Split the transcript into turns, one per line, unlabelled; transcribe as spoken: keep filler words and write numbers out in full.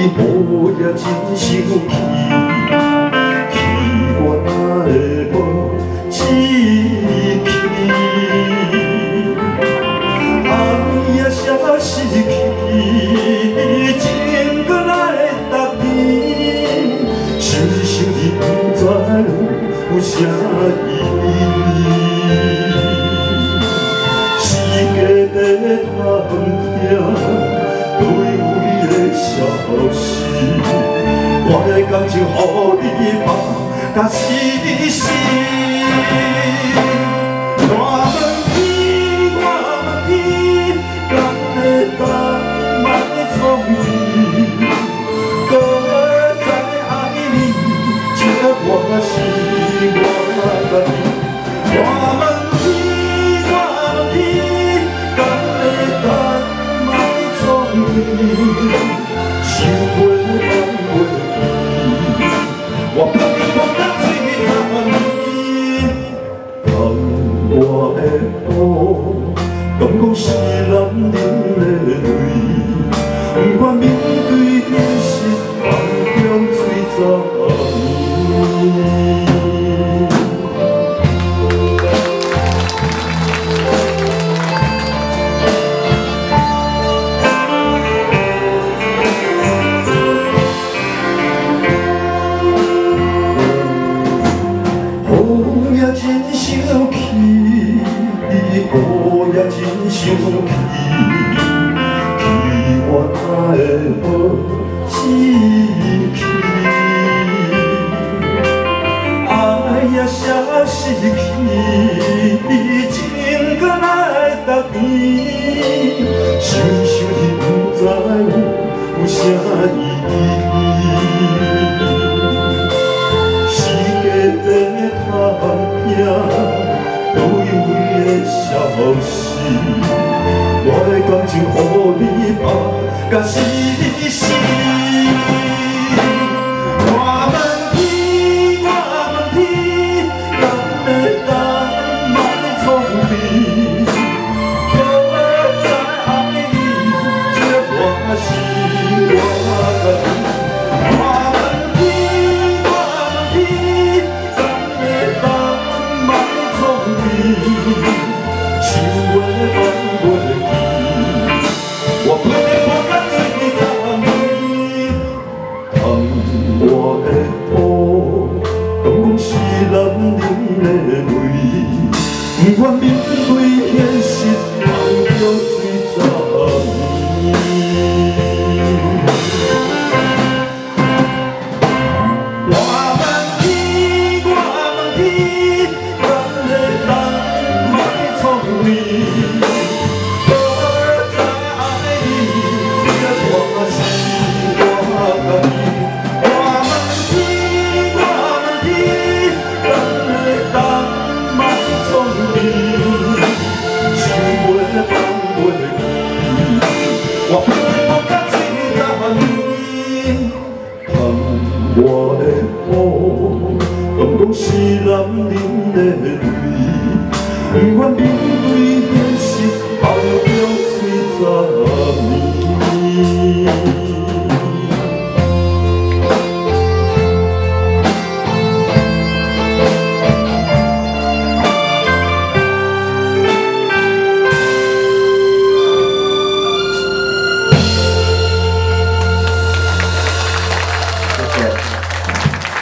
雨也真生气，气我哪会无志气？爱也写失去，情搁来答念，想想你不知有啥意义。世界在探听，都有你的消息。我的感情，予你放甲死死。我问天，我问天，敢会当莫错意？搁再爱你，这我是我家己。我问天，我问天，敢会当莫错意？想袂放袂记，我不我甲嘴探你，叹我的苦，敢讲是男人的泪，不愿面对现实，梦中醉十年。雨也真生气，雨也真生气，气我哪会无志气？爱也写失去，情搁来答念，想想你不知有啥意义。都因为的消息，我的感情予你放甲死死。我问天，我问天，敢会当莫错意？搁再爱你，这我是我家己。我问天，我问天，敢会当想袂放袂记，我不能甲嘴探你，叹我的苦，当讲是男人的泪，不愿面对现实，梦中醉十年。我问天，我问天，敢会当莫错意？搁再爱你，这我是我家己。我问天，我问天，敢会当莫错意？想袂放袂记，我不会甲嘴答你，叹我的苦，敢讲是男人的泪，不愿面